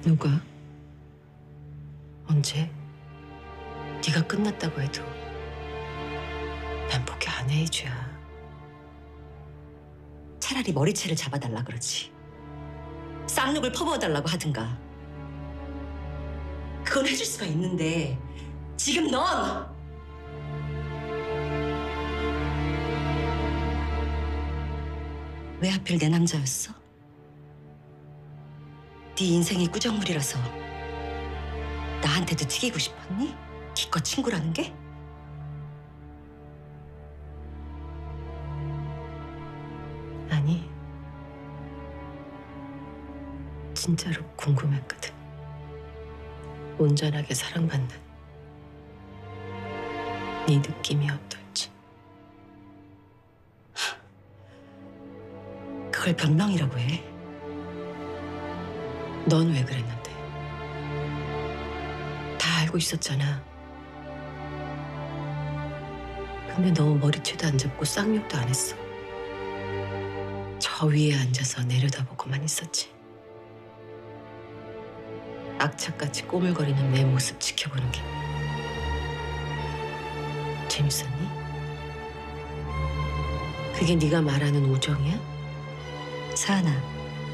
누가? 언제? 네가 끝났다고 해도 난 포기 안 해, 이주야. 차라리 머리채를 잡아달라 그러지. 쌍욕을 퍼부어달라고 하든가. 그건 해줄 수가 있는데 지금 넌 왜 하필 내 남자였어? 네 인생이 꾸정물이라서 나한테도 튀기고 싶었니? 기껏 친구라는 게? 아니, 진짜로 궁금했거든. 온전하게 사랑받는 네 느낌이 어떨지. 그걸 변명이라고 해. 넌 왜 그랬는데? 다 알고 있었잖아. 근데 너무 머리채도 안 잡고 쌍욕도 안 했어. 저 위에 앉아서 내려다보고만 있었지. 악착같이 꼬물거리는 내 모습 지켜보는 게 재밌었니? 그게 네가 말하는 우정이야? 사은아,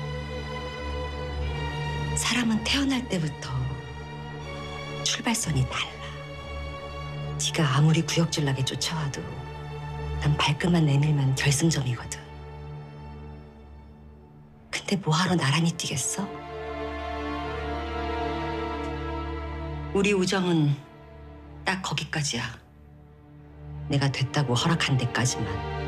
사람은 태어날 때부터 출발선이 달라. 네가 아무리 구역질나게 쫓아와도 난 발끝만 내밀면 결승점이거든. 근데 뭐하러 나란히 뛰겠어? 우리 우정은 딱 거기까지야. 내가 됐다고 허락한 데까지만.